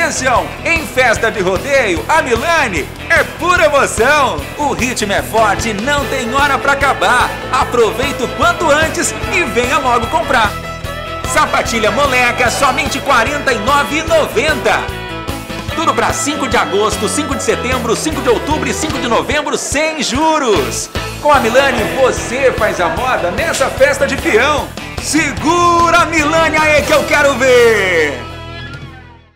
Atenção, em festa de rodeio, a Milani é pura emoção. O ritmo é forte, não tem hora pra acabar. Aproveita o quanto antes e venha logo comprar. Sapatilha moleca, somente R$ 49,90. Tudo para 5 de agosto, 5 de setembro, 5 de outubro e 5 de novembro sem juros. Com a Milani, você faz a moda nessa festa de peão. Segura a Milani aí que eu quero ver!